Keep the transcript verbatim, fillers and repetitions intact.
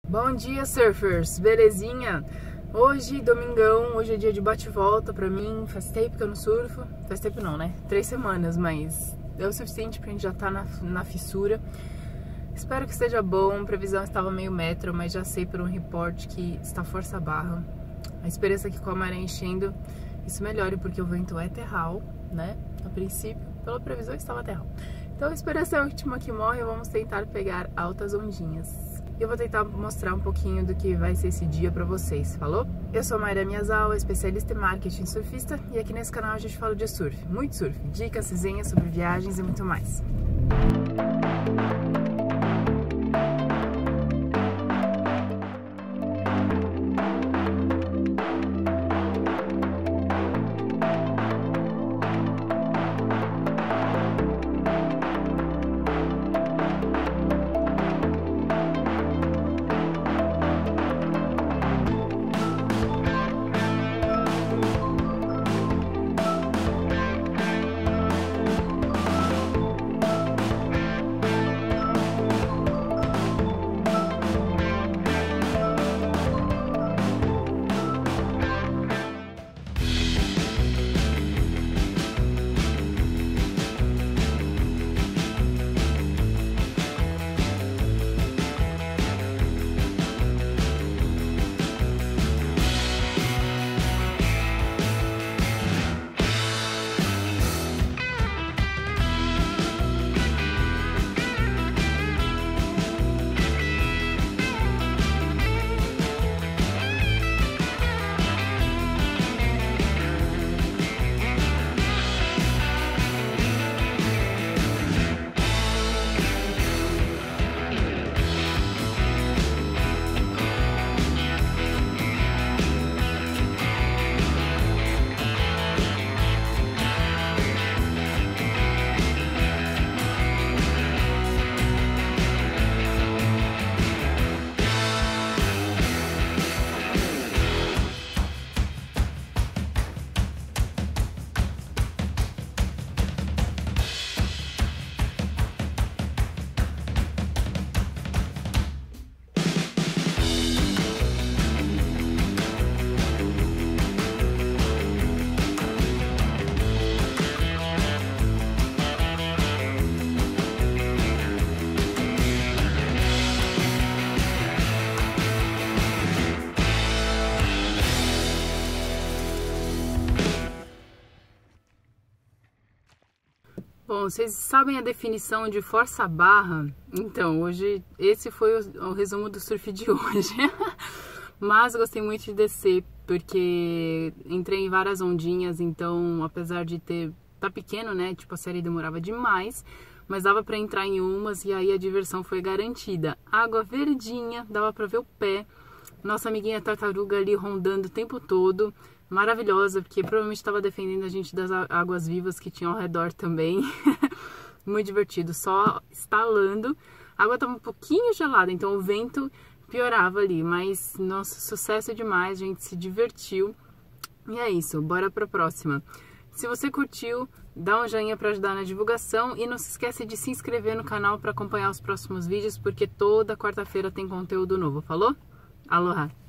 Bom dia, surfers! Belezinha? Hoje, domingão, hoje é dia de bate-volta pra mim. Faz tempo que eu não surfo. Faz tempo não, né? Três semanas, mas é o suficiente pra gente já tá na, na fissura. Espero que esteja bom. A previsão estava meio metro, mas já sei por um report que está força barra. A esperança é que com a maré enchendo isso melhore, porque o vento é terral, né? A princípio, pela previsão, estava terral. Então a esperança é a última que morre. Vamos tentar pegar altas ondinhas. Eu vou tentar mostrar um pouquinho do que vai ser esse dia pra vocês, falou? Eu sou a Mayra Miyazal, especialista em marketing surfista, e aqui nesse canal a gente fala de surf, muito surf, dicas, resenhas sobre viagens e muito mais. Bom, vocês sabem a definição de força barra? Então, hoje, esse foi o, o resumo do surf de hoje. Mas gostei muito de descer, porque entrei em várias ondinhas, então, apesar de ter... tá pequeno, né? Tipo, a série demorava demais, mas dava pra entrar em umas e aí a diversão foi garantida. Água verdinha, dava pra ver o pé. Nossa amiguinha tartaruga ali rondando o tempo todo. Maravilhosa, porque provavelmente estava defendendo a gente das águas vivas que tinham ao redor também. Muito divertido, só estalando. A água estava um pouquinho gelada, então o vento piorava ali. Mas, nossa, sucesso demais, a gente se divertiu. E é isso, bora pra próxima. Se você curtiu, dá um joinha para ajudar na divulgação. E não se esquece de se inscrever no canal para acompanhar os próximos vídeos, porque toda quarta-feira tem conteúdo novo, falou? Aloha!